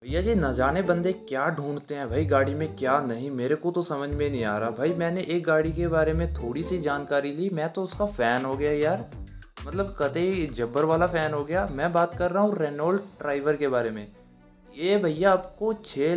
भैया जी न जाने बंदे क्या ढूंढते हैं भाई गाड़ी में क्या नहीं, मेरे को तो समझ में नहीं आ रहा भाई। मैंने एक गाड़ी के बारे में थोड़ी सी जानकारी ली, मैं तो उसका फ़ैन हो गया यार। मतलब कतई जब्बर वाला फ़ैन हो गया। मैं बात कर रहा हूँ रेनॉल्ट ट्राइवर के बारे में। ये भैया आपको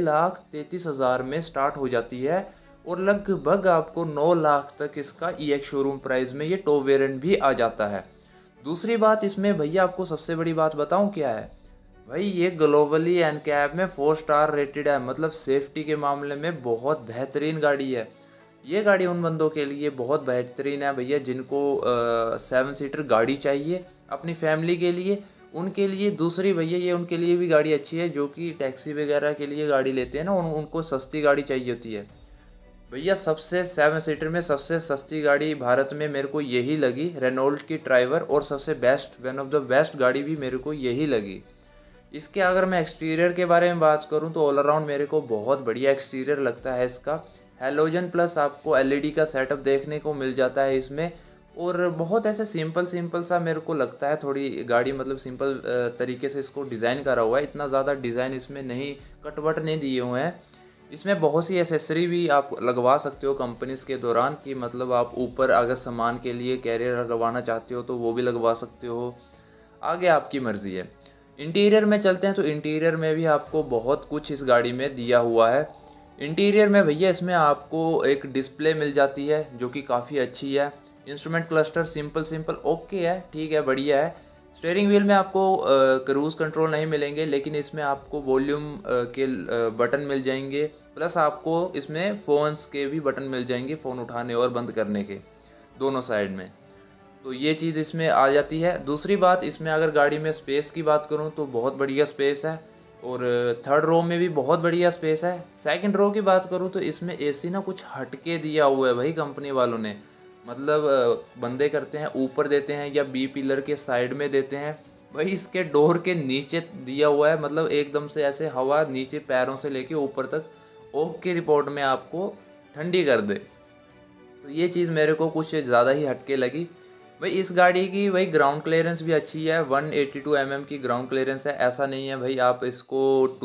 6,33,000 में स्टार्ट हो जाती है और लगभग आपको 9 लाख तक इसका EX शोरूम प्राइस में ये टॉप वेरिएंट भी आ जाता है। दूसरी बात इसमें भैया आपको सबसे बड़ी बात बताऊं क्या है, भाई ये ग्लोबली एनकैब में 4 स्टार रेटेड है। मतलब सेफ्टी के मामले में बहुत बेहतरीन गाड़ी है। ये गाड़ी उन बंदों के लिए बहुत बेहतरीन है भैया जिनको 7 सीटर गाड़ी चाहिए अपनी फैमिली के लिए, उनके लिए। दूसरी भैया ये उनके लिए भी गाड़ी अच्छी है जो कि टैक्सी वगैरह के लिए गाड़ी लेते हैं ना, उनको सस्ती गाड़ी चाहिए होती है। भैया सबसे 7 सीटर में सबसे सस्ती गाड़ी भारत में मेरे को यही लगी, रेनॉल्ट की ड्राइवर। और सबसे best, one of the best गाड़ी भी मेरे को यही लगी। इसके अगर मैं एक्सटीरियर के बारे में बात करूं तो ऑल अराउंड मेरे को बहुत बढ़िया एक्सटीरियर लगता है इसका। हेलोजन प्लस आपको LED का सेटअप देखने को मिल जाता है इसमें। और बहुत ऐसे सिंपल सिंपल सा मेरे को लगता है थोड़ी गाड़ी, मतलब सिंपल तरीके से इसको डिज़ाइन करा हुआ है। इतना ज़्यादा डिज़ाइन इसमें नहीं, कटवट नहीं दिए हुए हैं। इसमें बहुत सी एसेसरी भी आप लगवा सकते हो कंपनीज के दौरान, कि मतलब आप ऊपर अगर सामान के लिए कैरियर लगवाना चाहते हो तो वो भी लगवा सकते हो। आगे आपकी मर्ज़ी है। इंटीरियर में चलते हैं तो इंटीरियर में भी आपको बहुत कुछ इस गाड़ी में दिया हुआ है। इंटीरियर में भैया इसमें आपको एक डिस्प्ले मिल जाती है जो कि काफ़ी अच्छी है। Instrument cluster simple simple okay है, ठीक है, बढ़िया है। स्टीयरिंग व्हील में आपको क्रूज़ कंट्रोल नहीं मिलेंगे, लेकिन इसमें आपको वॉल्यूम के बटन मिल जाएंगे। प्लस आपको इसमें फ़ोन्स के भी बटन मिल जाएंगे, फ़ोन उठाने और बंद करने के, दोनों साइड में। तो ये चीज़ इसमें आ जाती है। दूसरी बात, इसमें अगर गाड़ी में स्पेस की बात करूँ तो बहुत बढ़िया स्पेस है। और थर्ड रो में भी बहुत बढ़िया स्पेस है। सेकंड रो की बात करूँ तो इसमें AC ना कुछ हटके दिया हुआ है भाई कंपनी वालों ने। मतलब बंदे करते हैं ऊपर देते हैं या B पिलर के साइड में देते हैं, भाई इसके डोर के नीचे दिया हुआ है। मतलब एकदम से ऐसे हवा नीचे पैरों से लेके ऊपर तक ओके रिपोर्ट में आपको ठंडी कर दे। तो ये चीज़ मेरे को कुछ ज़्यादा ही हटके लगी। भाई इस गाड़ी की भाई ग्राउंड क्लियरेंस भी अच्छी है, 182 mm की ग्राउंड क्लियरेंस है। ऐसा नहीं है भाई आप इसको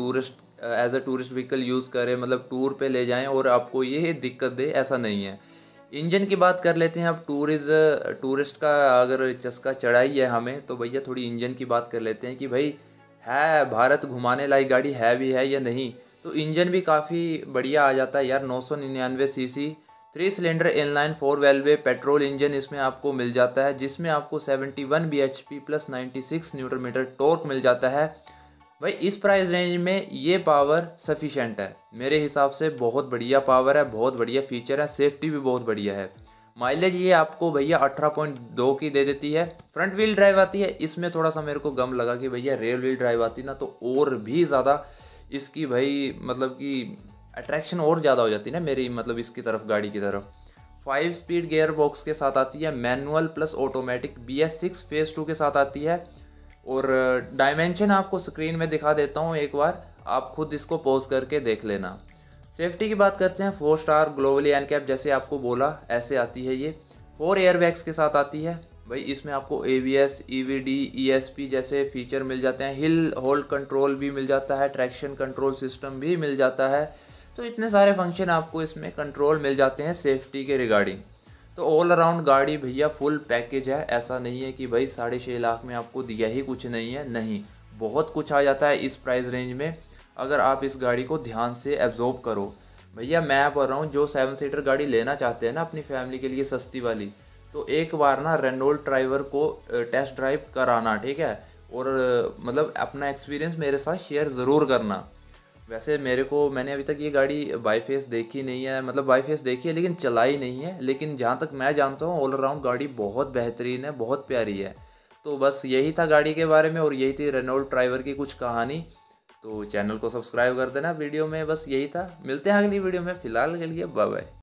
as a tourist vehicle use करें, मतलब टूर पे ले जाएं और आपको ये दिक्कत दे, ऐसा नहीं है। इंजन की बात कर लेते हैं अब। टूरिस्ट का अगर चस्का चढ़ाई है हमें तो भैया थोड़ी इंजन की बात कर लेते हैं कि भाई है भारत घुमाने लायक गाड़ी है भी है या नहीं। तो इंजन भी काफ़ी बढ़िया आ जाता है यार। 999 cc 3 cylinder inline 4 valve petrol engine इसमें आपको मिल जाता है, जिसमें आपको 71 bhp plus 96 newton metre torque मिल जाता है। भाई इस प्राइस रेंज में ये पावर सफिशेंट है मेरे हिसाब से। बहुत बढ़िया पावर है, बहुत बढ़िया फीचर है, सेफ्टी भी बहुत बढ़िया है। माइलेज ये आपको भैया 18.2 की दे देती है। फ्रंट व्हील ड्राइव आती है। इसमें थोड़ा सा मेरे को गम लगा कि भैया रेयर व्हील ड्राइव आती ना तो और भी ज़्यादा इसकी भाई मतलब कि अट्रैक्शन और ज़्यादा हो जाती है ना मेरी, मतलब इसकी तरफ, गाड़ी की तरफ। 5 स्पीड गियर बॉक्स के साथ आती है, manual plus automatic BS6 phase 2 के साथ आती है। और डायमेंशन आपको स्क्रीन में दिखा देता हूँ एक बार, आप खुद इसको पॉज करके देख लेना। सेफ्टी की बात करते हैं, 4 स्टार ग्लोबली एनकैप जैसे आपको बोला ऐसे आती है ये। 4 एयरबैग्स के साथ आती है। भाई इसमें आपको ABS, EVD, ESP जैसे फीचर मिल जाते हैं। हिल होल्ड कंट्रोल भी मिल जाता है, ट्रैक्शन कंट्रोल सिस्टम भी मिल जाता है। तो इतने सारे फंक्शन आपको इसमें कंट्रोल मिल जाते हैं सेफ्टी के रिगार्डिंग। तो ऑल अराउंड गाड़ी भैया फुल पैकेज है। ऐसा नहीं है कि भाई 6.5 लाख में आपको दिया ही कुछ नहीं है, नहीं, बहुत कुछ आ जाता है इस प्राइस रेंज में अगर आप इस गाड़ी को ध्यान से एब्जॉर्ब करो। भैया मैं बोल रहा हूँ जो 7 सीटर गाड़ी लेना चाहते हैं ना अपनी फैमिली के लिए सस्ती वाली, तो एक बार ना रेनॉल्ट ड्राइवर को टेस्ट ड्राइव कराना, ठीक है। और मतलब अपना एक्सपीरियंस मेरे साथ शेयर ज़रूर करना। वैसे मैंने अभी तक ये गाड़ी बाई फेस देखी नहीं है, मतलब बाई फेस देखी है लेकिन चलाई नहीं है। लेकिन जहाँ तक मैं जानता हूँ ऑल अराउंड गाड़ी बहुत बेहतरीन है, बहुत प्यारी है। तो बस यही था गाड़ी के बारे में और यही थी रेनॉल्ट ड्राइवर की कुछ कहानी। तो चैनल को सब्सक्राइब कर देना। वीडियो में बस यही था, मिलते हैं अगली वीडियो में। फ़िलहाल के लिए बाय बाय।